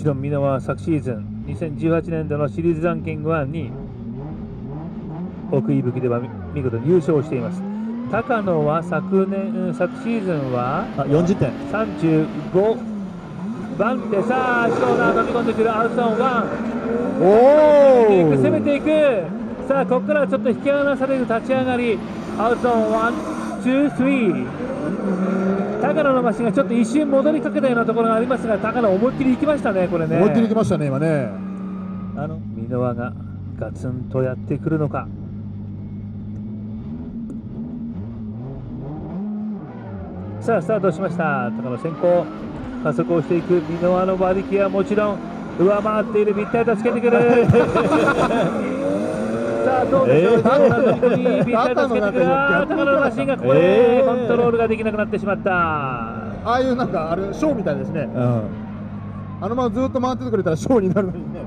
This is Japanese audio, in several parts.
ちろん箕輪は昨シーズン2018年度のシリーズランキング1に奥井吹では見事に優勝しています。高野は昨シーズンは 40点 35番手、さあショーナー飛び込んでくるアウトゾーン1、攻めていく、さあここからはちょっと引き離される立ち上がり、アウトゾーン1、2、3、高野のマシンがちょっと一瞬戻りかけたようなところがありますが、高野思いっきり行きましたね、これね。 思いっきり行きましたね、今ね。 箕輪がガツンとやってくるのか。さあスタートしました。高野先行、加速をしていく。箕輪の馬力はもちろん上回っている。ぴったりとつけてくるさあどうでしょう、高野の飛び込みぴったりとつけてくる。高野のマシンがここでコントロールができなくなってしまった。 ああいうなんかショーみたいですね。あのままずっと回っててくれたらショーになるのにね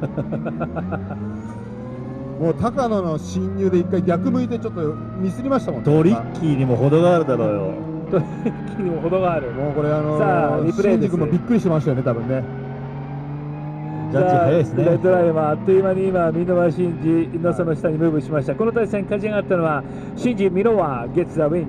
もう高野の侵入で一回逆向いてちょっとミスりましたもんね。 トリッキーにも程があるだろうよ。 トリッキーにも程がある。 もうこれさあリプレイです。 シンジ君もびっくりしてましたよね、多分ね。 ジャッジ早いですね。 レッドラインはあっという間に今箕輪慎二のその下にムーブしました。この対戦勝ち上がったのは慎二箕輪ゲッツザウィン。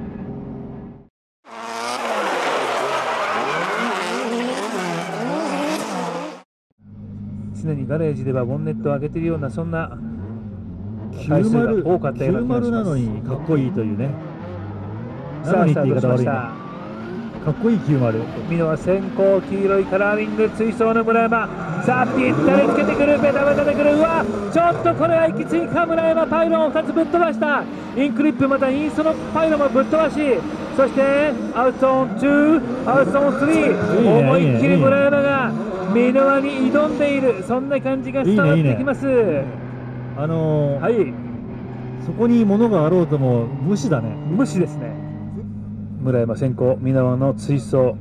常にガレージではボンネットを上げているような、そんな回数が多かったような気がします。 90なのにかっこいいというね。 さあスタートしました。 かっこいい90。 箕輪先行、黄色いカラーリング追走の村山、さあぴったりつけてくる、ベタベタでくる。うわちょっとこれはきついか。村山パイロンを2つぶっ飛ばした。インクリップまたインストのパイロンもぶっ飛ばし、そしてアウトオン2、アウトオン3、思いっきり村山が箕輪に挑んでいる、そんな感じが伝わってきます。はい、 そこに物があろうとも無視だね。 無視ですね。村山先行、箕輪の追走。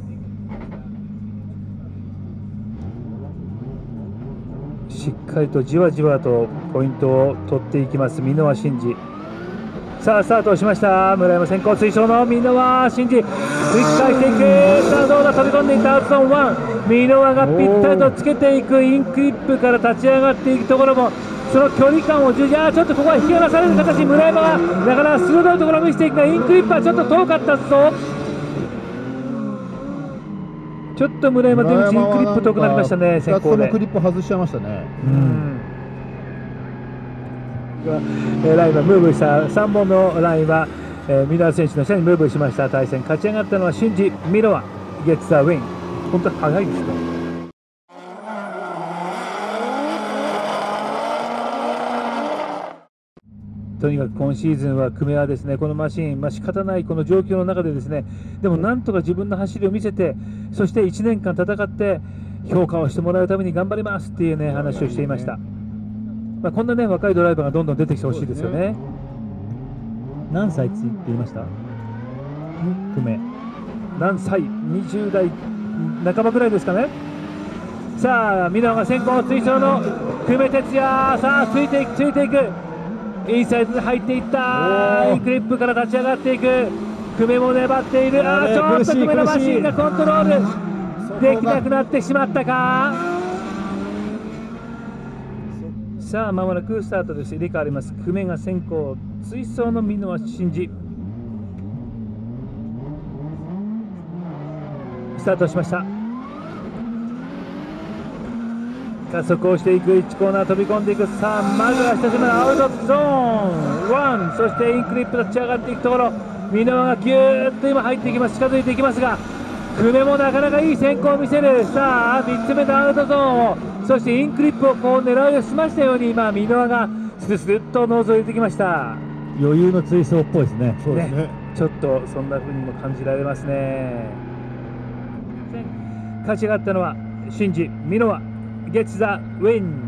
しっかりとじわじわとポイントを取っていきます箕輪慎二。さあスタートしました。村山先行、追走の箕輪慎二、繰り返していく。さあどうだ、飛び込んでいったアウトゾーン1、箕輪がぴったりとつけていく。インクリップから立ち上がっていくところもその距離感をちょっとここは引き離される形。村山がなかなか鋭いところを見せていくが、インクリップはちょっと遠かったぞ。ちょっと村山出口インクリップ遠くなりましたね、先行で。 2つともクリップ外しちゃいましたね。 ラインはムーブした。3本のラインは箕輪選手の下にムーブしました。対戦勝ち上がったのは慎二箕輪ゲッツザウィン。本当に早いですね。とにかく今シーズンは久米はですね、このマシン、仕方ないこの状況の中でですね、でもなんとか自分の走りを見せて、そして1年間戦って評価をしてもらうために頑張りますっていうね話をしていました。こんなね若いドライバーがどんどん出てきてほしいですよね。 何歳って言いました？久米。 何歳？20代半ばぐらいですかね。さあ箕輪が先行、追走の久米哲也、さあついていくインサイドに入っていった。インクリップから立ち上がっていく。久米も粘っている。ちょっと久米のマシンがコントロールできなくなってしまったか。さあまもなくスタートです。入れ替わります。久米が先行、追走の箕輪慎二。スタートしました。加速をしていく。1コーナー飛び込んでいく。さあまずは久しぶりのアウトゾーン1、そしてインクリップ立ち上がっていくところ、箕輪がぎゅーっと今入っていきます。近づいていきますが、久米もなかなかいい先行を見せる。さあ3つ目のアウトゾーンを、そしてインクリップをこう狙いをしましたように、今箕輪がスルスルっとノーズを入れてきました。 余裕の追走っぽいですね。 そうですね。 ちょっとそんな風にも感じられますね。勝ち上がったのは慎二箕輪ゲッツザウィン。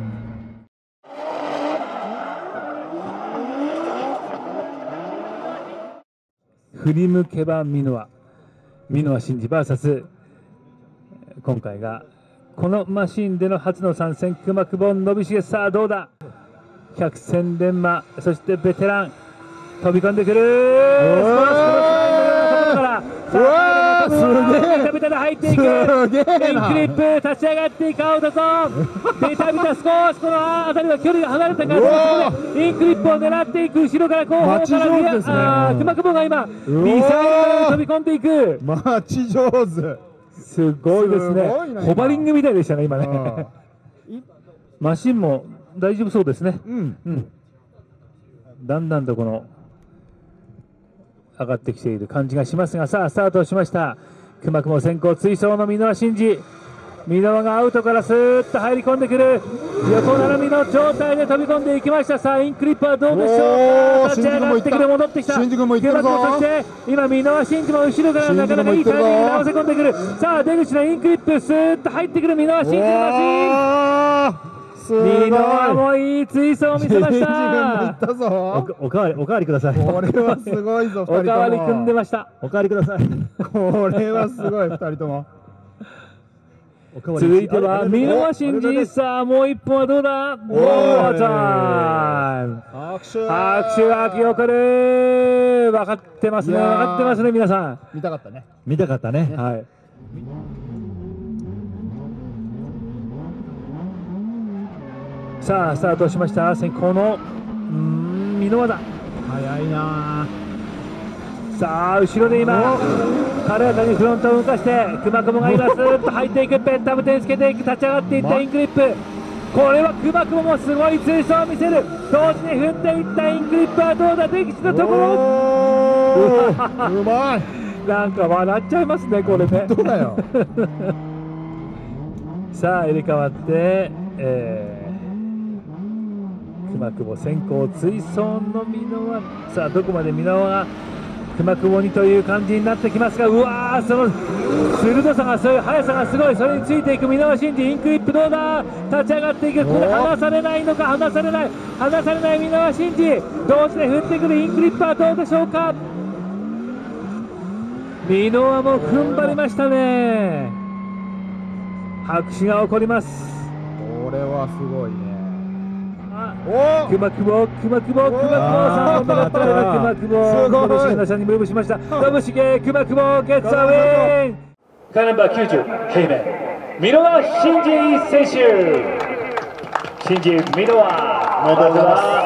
振り向けば箕輪慎二 VS 今回がこのマシンでの初の参戦、熊久保信重。さあどうだ、百戦錬磨、そしてベテラン飛び込んでくる。 ベタベタで入っていく。インクリすげえなップ立ち上がっていくアウトゾーン。ベタベタ少しこの辺りは距離が離れたから、そこでインクリップを狙っていく。後ろから後方から待ち上手ですね熊久保が今ミサイルから飛び込んでいく。 待ち上手。 すごいですね。 すごいな今ホバリングみたいでしたね今ね。マシンも大丈夫そうですね。だんだんとこの上がってきている感じがしますが、さあスタートしました。熊久保先行追走の箕輪真司。箕輪がアウトからスーッと入り込んでくる。横並びの状態で飛び込んでいきました。さあインクリップはどうでしょうか。立ち上がってくる、戻ってきた。 新宿も行ってるぞ。 熊久保、そして今箕輪真司も後ろからなかなかいいタイミングで合わせ込んでくる。さあ出口のインクリップスーッと入ってくる箕輪真司のマシン。箕輪もいい追走を見せました。 おかわりください。 これはすごいぞ、2人とも。 おかわり組んでました。 おかわりください。 これはすごい、2人とも。 続いては箕輪真司。さあもう一本はどうだ。ゴールタイム。拍手が起こる。分かってますね、分かってますね皆さん。 見たかったね。 見たかったね。 はい。さあスタートしました。先行の箕輪だ。 早いな。 さあ後ろで今軽やかにフロントを動かして熊久保が今スーッと入っていく。ペッタブテンつけていく。立ち上がっていったインクリップ。これは熊久保もすごい追走を見せる。同時に踏んでいったインクリップはどうだ。出口のところ。 うまい。 なんか笑っちゃいますねこれね。 どうだよ。 さあ入れ替わって熊久保先行追走の箕輪。さあどこまで箕輪が熊久保にという感じになってきますが、うわーその鋭さが、そういう速さがすごい。それについていく箕輪真司。インクリップどうだ。立ち上がっていく。これ離されないのか。離されない箕輪真司。同時で振ってくるインクリップはどうでしょうか。箕輪も踏ん張りましたね。拍手が起こります。 これはすごいね。 熊久保さんもった熊久保。信濃さんにムーブしました。信繁熊久保ゲッツアウェイ。カーナンバー90平面箕輪真司選手。真司箕輪まずは